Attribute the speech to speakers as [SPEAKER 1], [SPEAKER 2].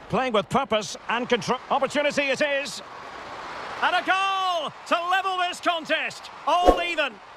[SPEAKER 1] Playing with purpose and control. Opportunity it is. And a goal to level this contest. All even.